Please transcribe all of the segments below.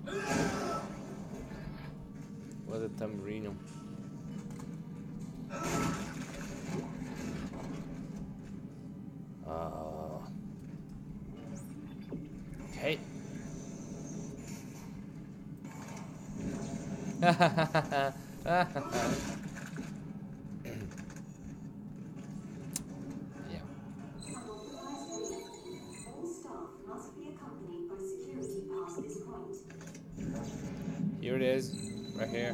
What a tamburino. Okay. Yeah. All staff must be accompanied by security past this point. Here it is, right here.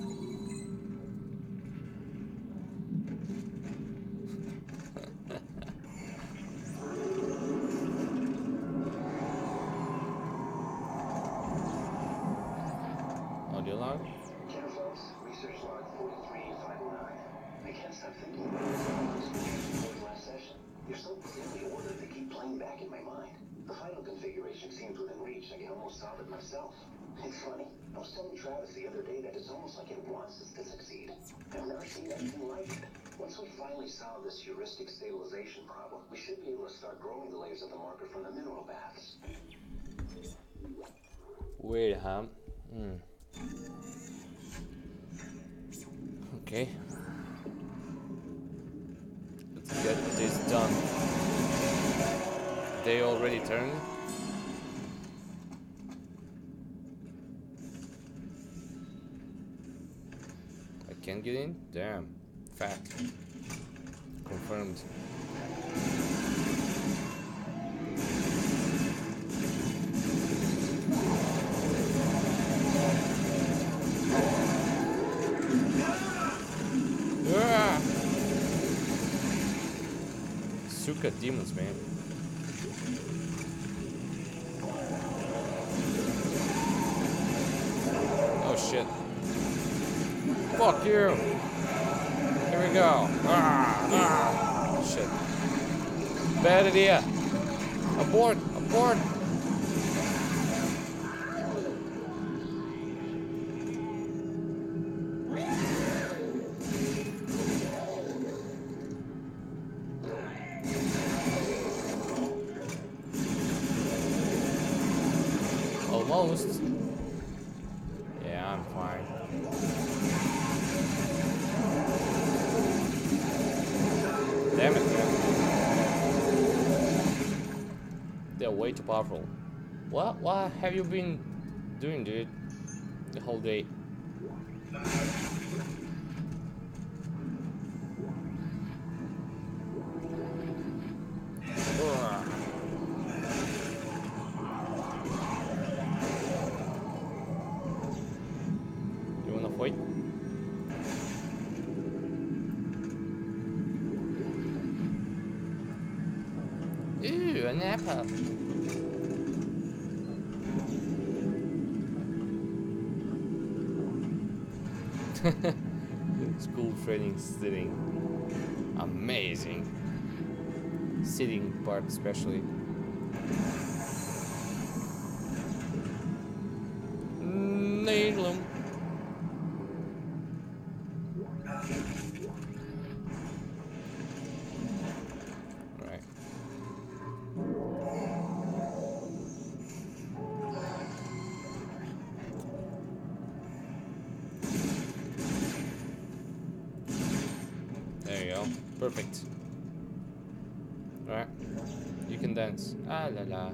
Audio log. Camouflage, research log 43509. I can't stop thinking about it. Last session, you're so clearly ordered to keep playing back in my mind. The final configuration seems within reach. I can almost solve it myself. It's funny. I was telling Travis the other day that it's almost like it wants us to succeed. I've never seen anything like it. Once we finally solve this heuristic stabilization problem, we should be able to start growing the layers of the marker from the mineral baths. Weird, huh? Okay. Let's get this done. They already turned. I can't get in? Damn. Fact. Confirmed. Suka demons, man. Oh shit. Fuck you. Here we go. Shit. Bad idea. Abort. Abort. Almost. Yeah, I'm fine. Damn it, man. They're way too powerful. What have you been doing, dude? The whole day. You wanna fight? Ooh, an apple. School training sitting. Amazing. Sitting part especially. Nail 'em. Right. There you go. Perfect. Alright. You can dance. Ah la la.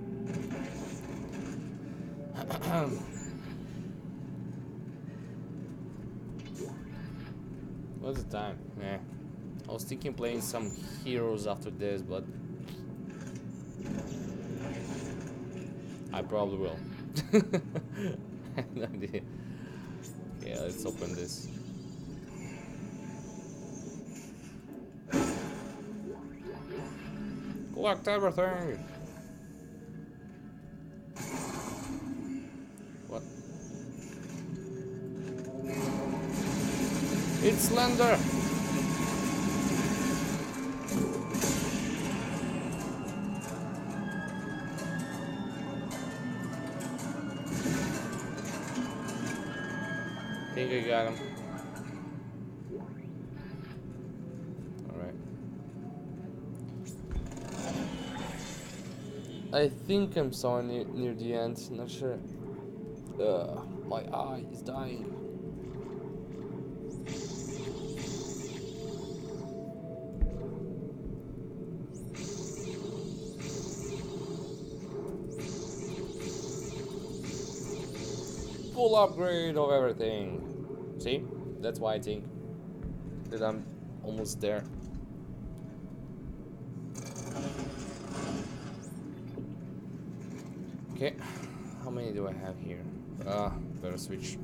What's the time? Yeah. I was thinking playing some heroes after this, but I probably will. I have no idea. Yeah, let's open this. Collect everything. What? It's Slender. Think I got him. Alright. I think I'm somewhere near the end, not sure. My eye is dying. Full upgrade of everything. See? That's why I think that I'm almost there. Okay, how many do I have here? Better switch.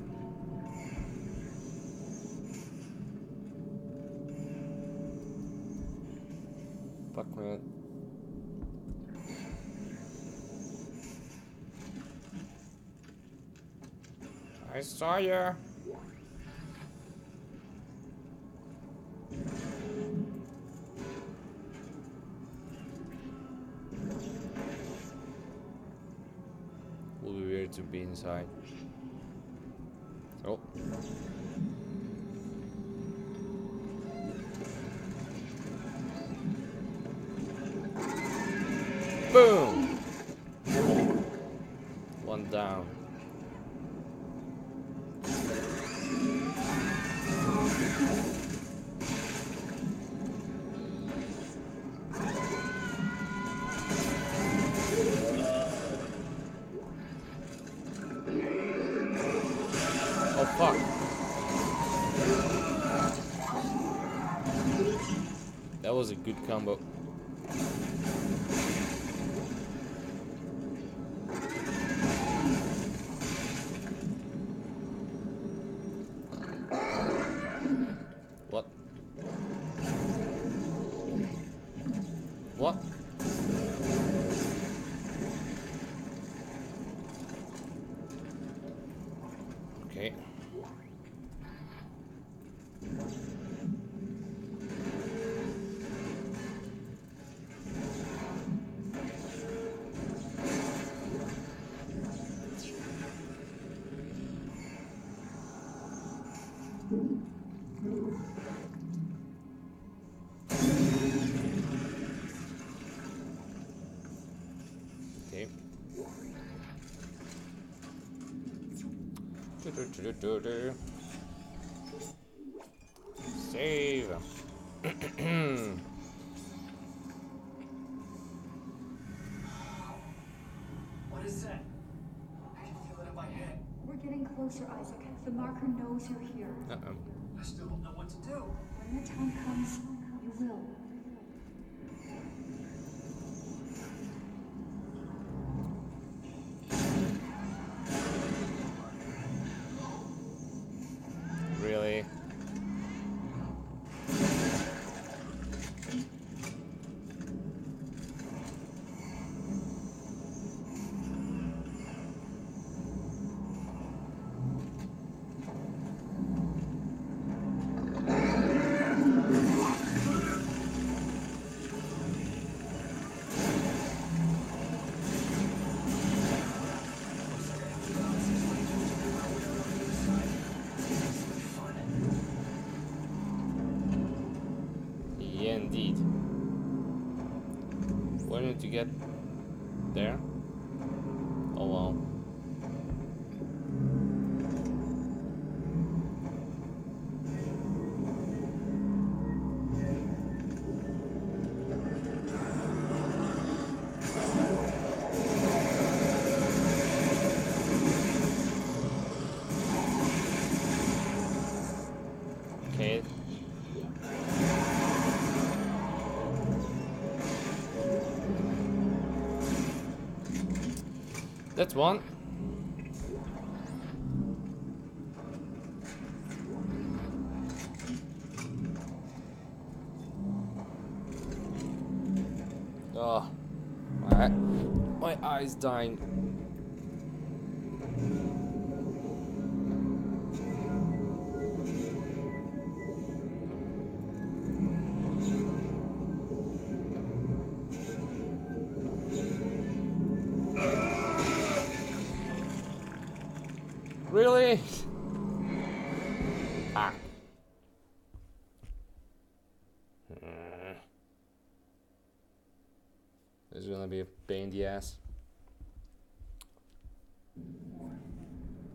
Fuck man. I saw ya. Will be weird to be inside. Oh. Boom! One down. Oh fuck. That was a good combo. What? What? Okay. Okay. Save. What is that? I can feel it in my head. We're getting closer, Isaac. The marker knows you're here. Uh-oh. I still don't know what to do. When the time comes, you will. Really? Yeah, indeed. When did you get there? Oh wow. Okay. That's one. Oh, my eye's dying. Really? Ah. This is gonna be a pain in the ass.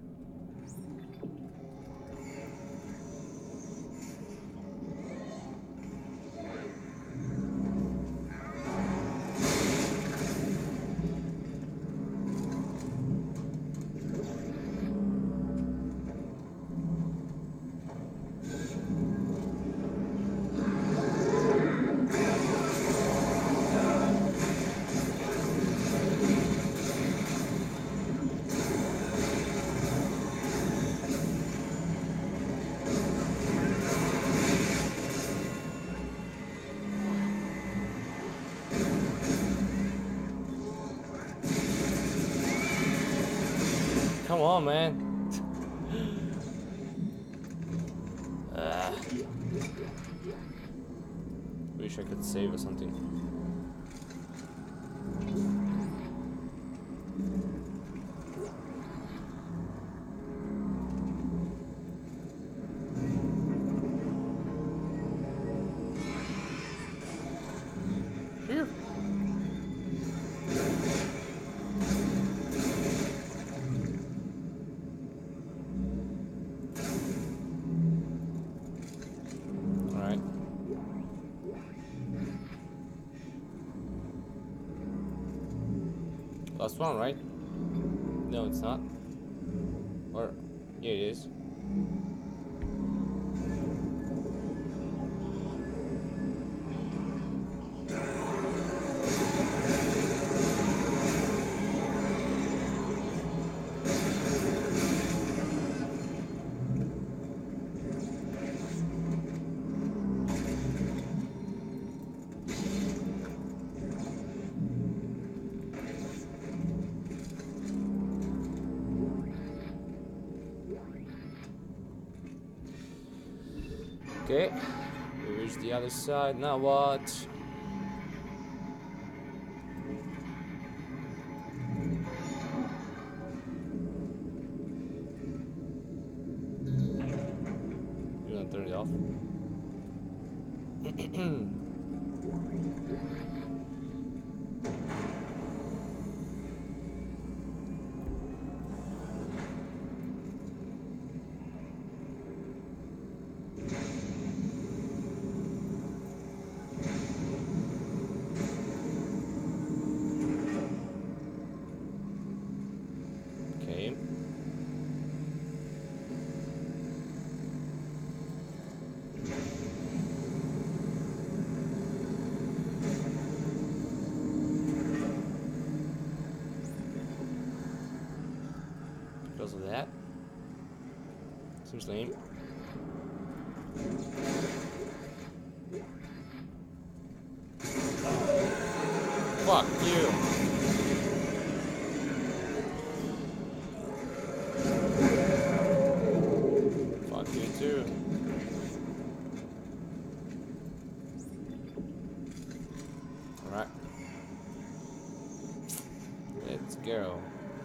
Come on, man. Wish I could save or something. Phew. Alright. Last one, right? No, it's not. Or, yeah, it is. Okay, we reached the other side. Now what? You gonna turn it off? Okay. Because of that. Seems lame. Fuck you. Fuck you too. Alright. Let's go.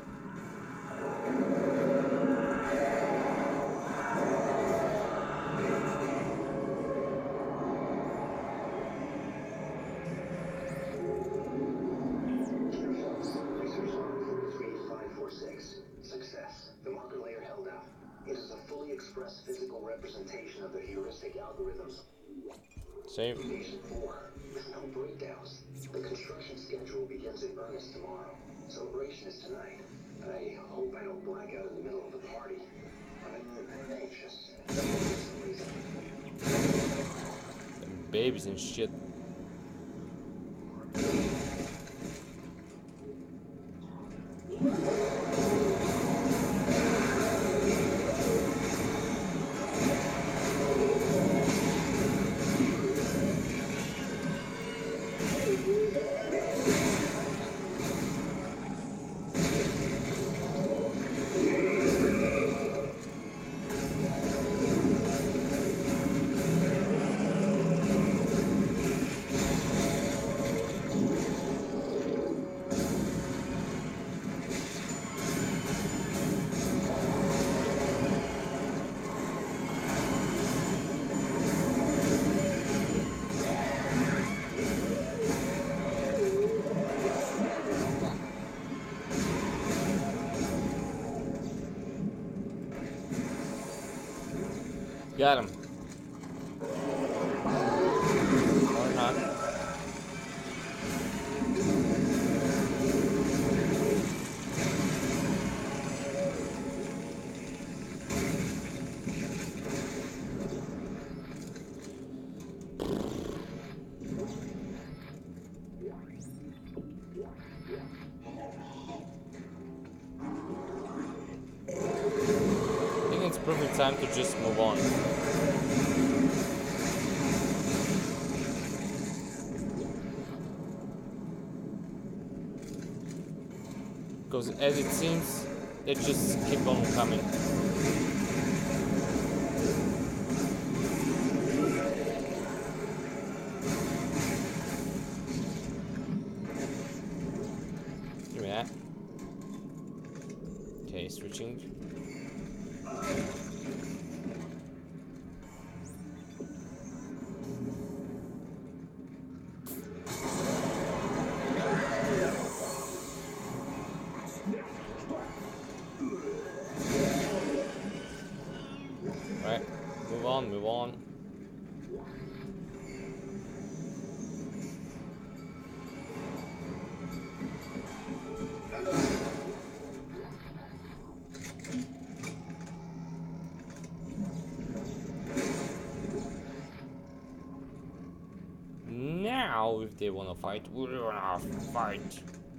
Research log 43546. Success. The marker layer held out. It is a fully expressed physical representation of the heuristic algorithms. Save. Station 4. With no breakdowns. The construction schedule begins in earnest tomorrow. Celebration is tonight. I hope I don't black out in the middle of the party. I'm anxious. Babies and shit. Got him. Or not. I think it's perfect time to just move on. Because as it seems, They just keep on coming. Give me that. Okay, switching. Right, move on, move on. Now, if they wanna fight, we're gonna fight.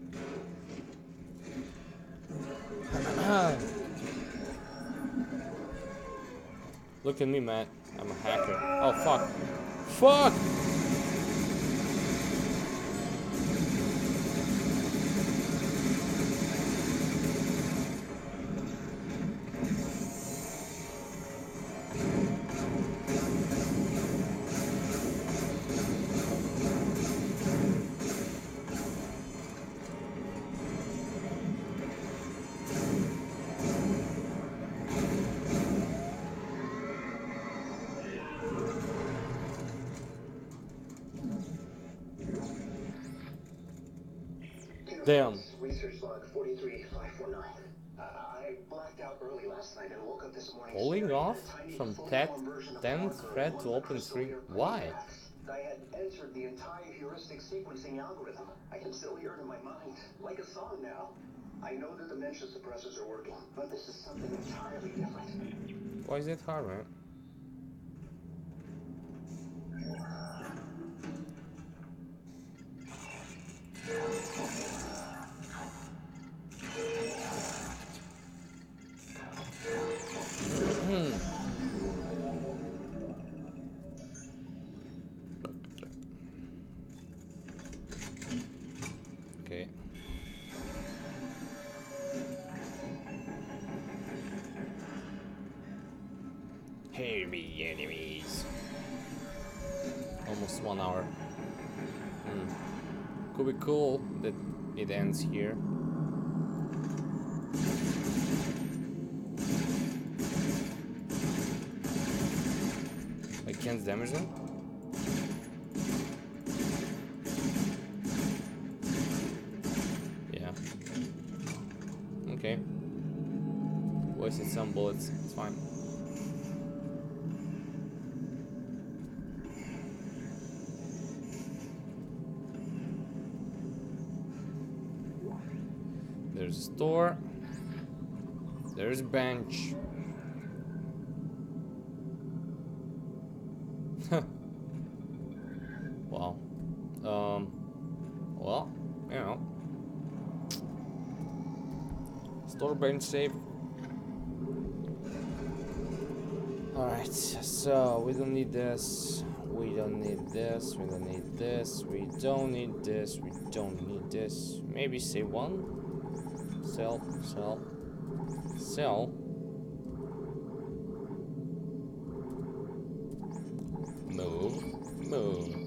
Look at me, man. I'm a hacker. Oh, fuck. Fuck! Damn. Research log 43549. I blacked out early last night and woke up this morning. Pulling off from that 10th thread to open 3. Why? I had entered the entire heuristic sequencing algorithm. I can still hear it in my mind, like a song now. I know the dementia suppressors are working, but this is something entirely different. Why is it hard, man? Okay. Heavy enemies. Almost 1 hour. Could be cool that it ends here. I can't damage them. Yeah. Okay. Wasted some bullets. It's fine. There's a store. There's a bench. Wow. Well, you know. Store bench safe. Alright, so we don't need this. We don't need this. We don't need this. We don't need this. We don't need this. Maybe save one. Sell, sell, sell. Move, move.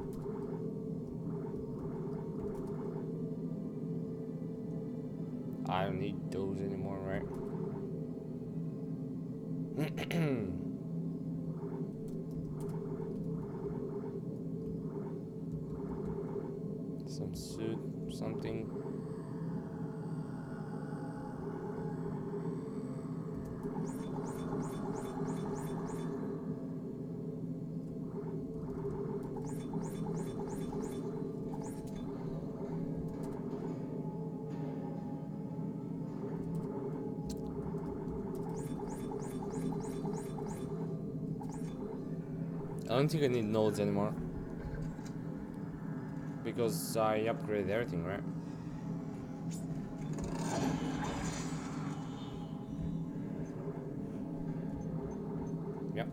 I don't need those anymore, right? Some suit, something. I don't think I need nodes anymore. Because I upgraded everything, right? Yep.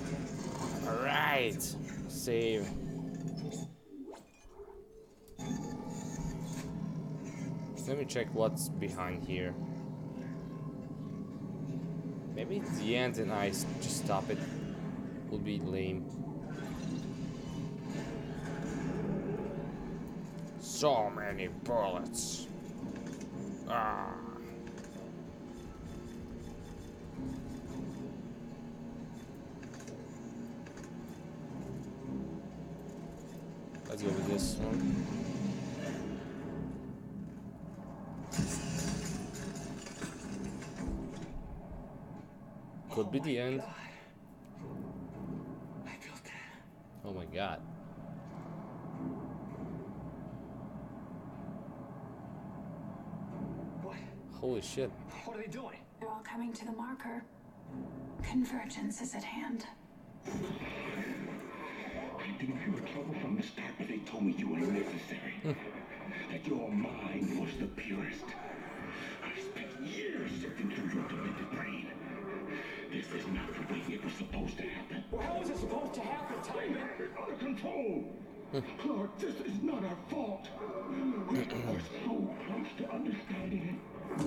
Alright. Save. Let me check what's behind here. Maybe the end and I just stop it. Would be lame. So many bullets. Ah. Let's go with this one. Could be the end. I built that. Oh my god. What? Holy shit. What are they doing? They're all coming to the marker. Convergence is at hand. I didn't feel trouble from the start, but they told me you were necessary. That your mind was the purest. I spent years sifting through your demented brain. This is not the way it was supposed to happen. Well, how was it supposed to happen, Timon? It's out of control. Clark, this is not our fault. We are so close to understanding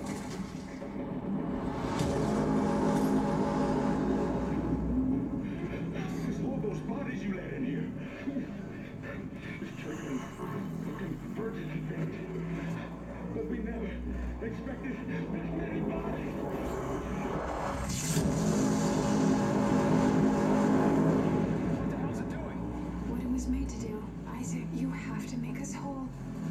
it. It's all those bodies you let in here. It's triggering a convergence event. But we never expected this many bodies. What the hell's it doing? What it was made to do. Isaac, you have to make us whole.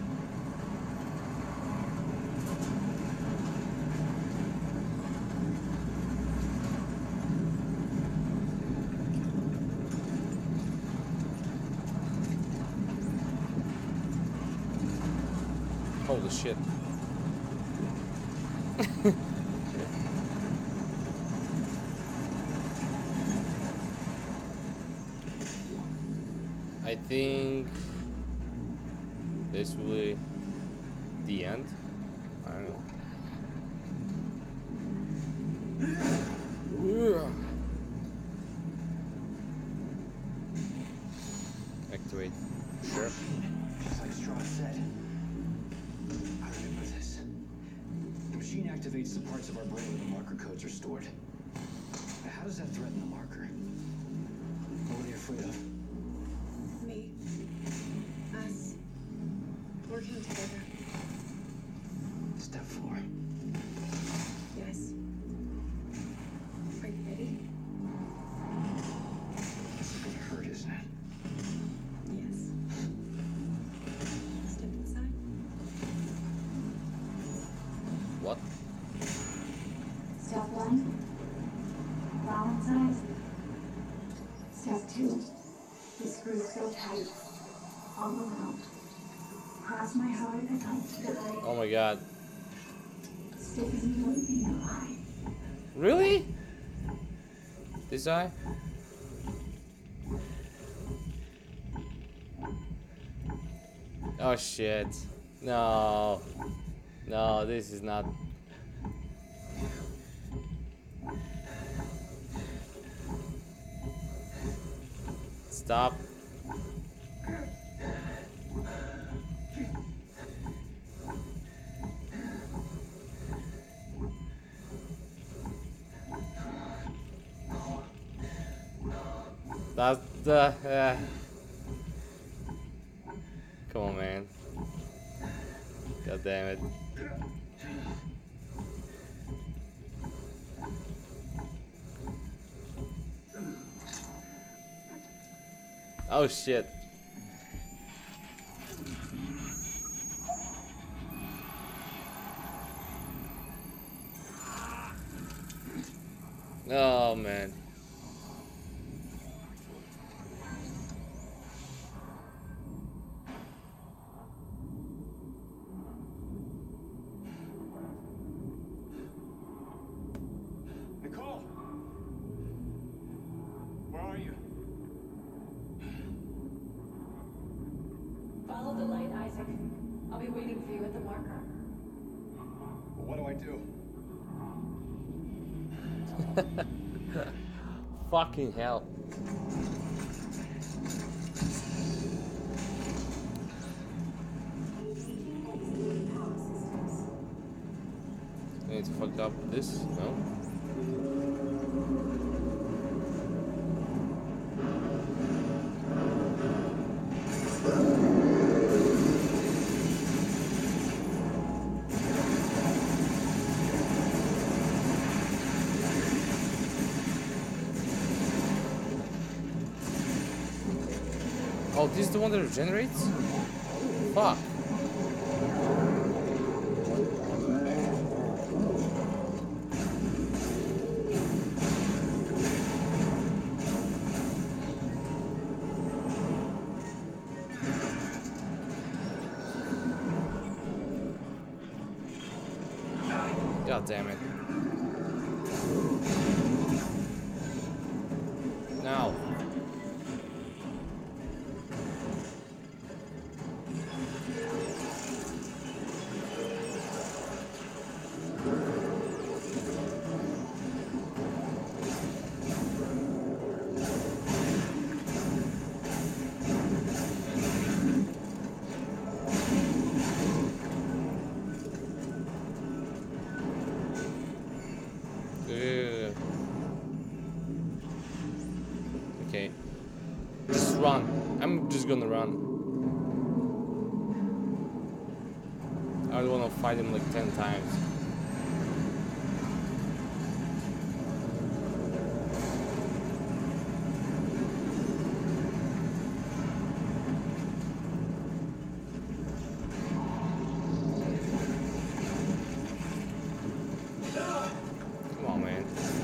Holy shit. I think this will be the end. I don't know. Activate. Sure. Just like Strauss said. I remember this. The machine activates the parts of our brain where the marker codes are stored. Now, how does that threaten the marker? What are you afraid of? Me. Us. Working together. Step 4. Yes. Are you ready? This is gonna hurt, isn't it? Yes. Step inside. What? Step 1. Balance eyes. Step 2. The screws so tight. All around. Cross my heart and I Oh my god. stick as needle in your eye. Really? This eye? Oh shit. No. No, this is not. Stop. That's the. Come on, man. God damn it. Oh shit. Oh man. Nicole! Where are you? Follow the light, Isaac. I'll be waiting for you at the marker. What do I do? Fucking hell. Activating auxiliary power systems. need to fuck up this, no? Oh, this is the one that regenerates? Fuck. God damn it. Now. Okay. Just run. I'm just gonna run. I don't wanna fight him like 10 times. Come on, man.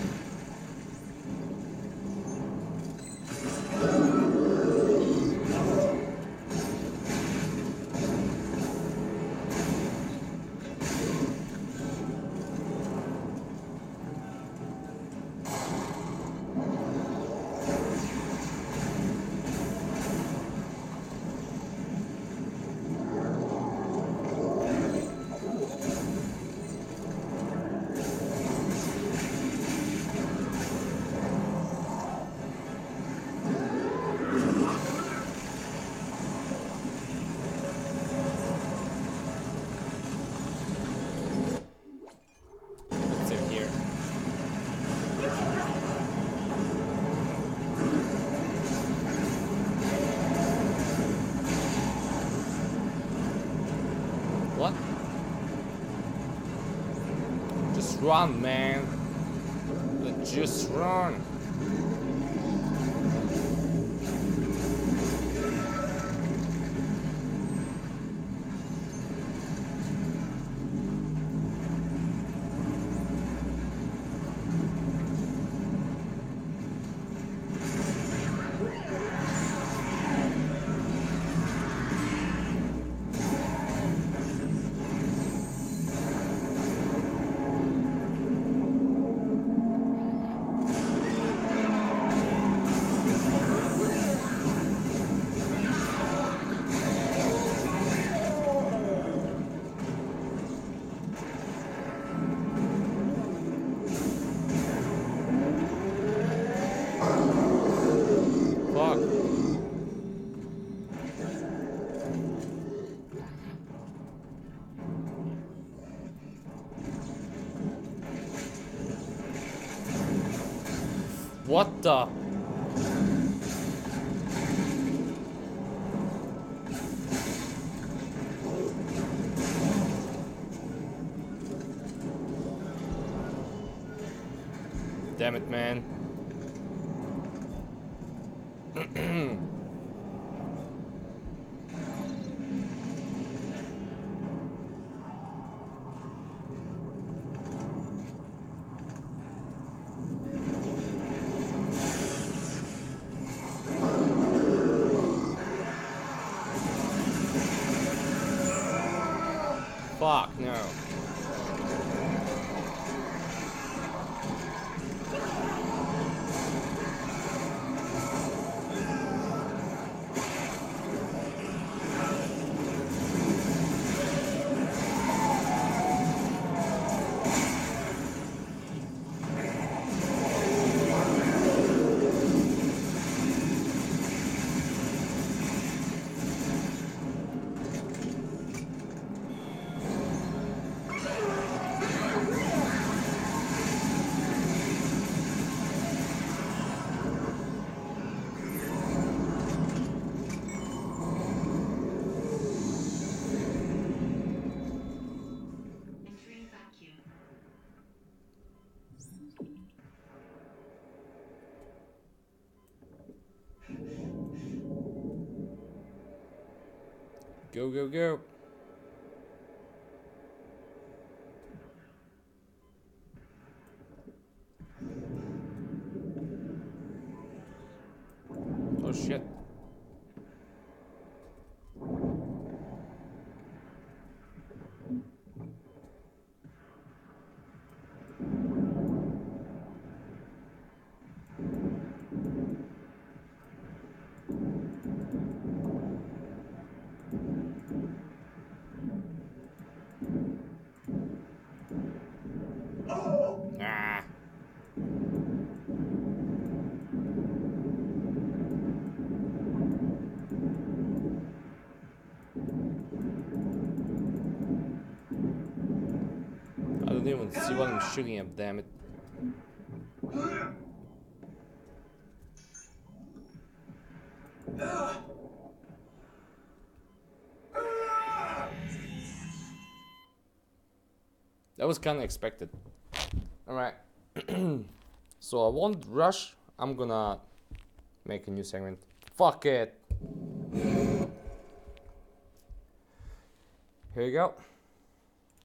What's in here? What? Just run, man. Just run. Fuck. What the? Damn it, man. Fuck, no. Go, go, go. Oh shit. Ah. I don't even see what I'm shooting at, damn it. That was kind of expected. Alright. So I won't rush. I'm gonna make a new segment. Fuck it. Here you go.